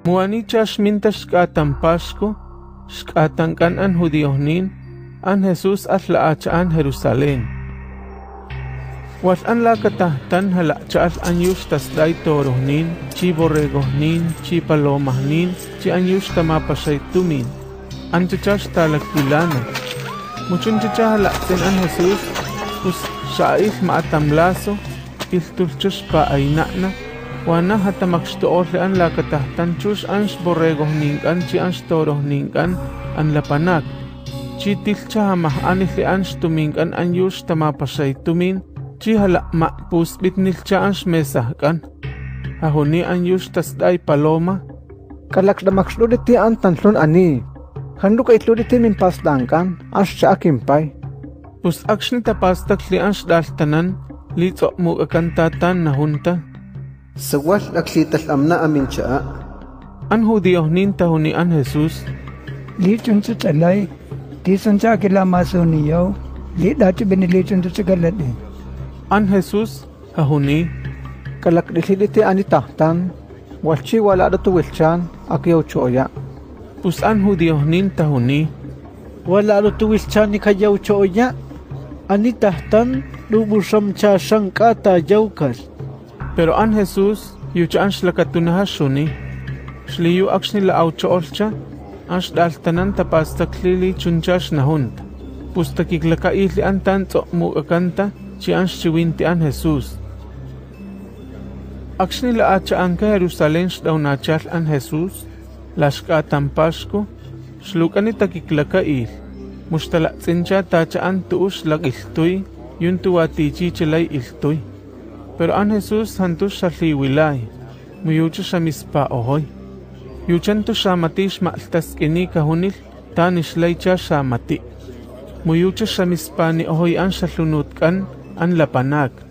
Muanicha shminta shkatan Pasco, shkatan kan an judiohnin, an Jesús atlaacha an Jerusalén. Was an la katahtan halachal an yush tasday torohnin, chi borregohnin, chi palomahnin, chi an yush tamapashaytumin, an chachash talakilana. Muchun chacha halakten an Jesús, pues shail maatamlaso, iltulchush pa aynana, wana hatamakshtoorle an la katahtan chush ansh borregohninkan, chi ansh torohninkan, an lapanak. Chi tilcha hamah anile ansh tuminkan an yush tamapashaytumin, chi hala ma'pusbit nilcha ansh mesahkan. Ahuni an yush tasday paloma. Kalakdamaksluditi an tanslun ani. Handuk itluditi min pasdangkan, ansh cha akimpay. Pus akshni tapastak li ansh daltanan, li tsokmu akantatan nahunta. Sawal aksital amna amin cha. An judiohnin tahuni an Jesús. Li chunsu chalay, di sancha kilamaso niyaw, li dati binili chunsu chagaladi. An Jesús ahuni. Kalakdisiliti ani tahtan, walchi wala datu wilchan, akiyaw choya. Pus an judiohnin tahuni. Wala datu wilchan ni kayaw choya. Ani tahtan, lubusam cha sangkata jawkal. Pero an Jesús yucha an shlakatunahashuni. Shliyu akshni la auchoolcha, ansh daltanan tapastaklili chunchash nahunt. Pus takiklakaili an tan tsokmu akanta, chi ansh chiwinti an Jesús. Akshni la acha anka Jerusalén shdaunachal an Jesús, la shkatan Pasco, shlukani takiklakail. Mushtalakzincha tacha an tuush lakiltuy, yun tuwatichi chalay iltuy. Pero an Jesús hantush shaliwilay, muyucha shamispa ohoy. Yuchantu shamatish ma'altaskini kahunil, tan ishlaycha shamati. Muyucha shamispani ohoy an shalunutkan, an lapanag.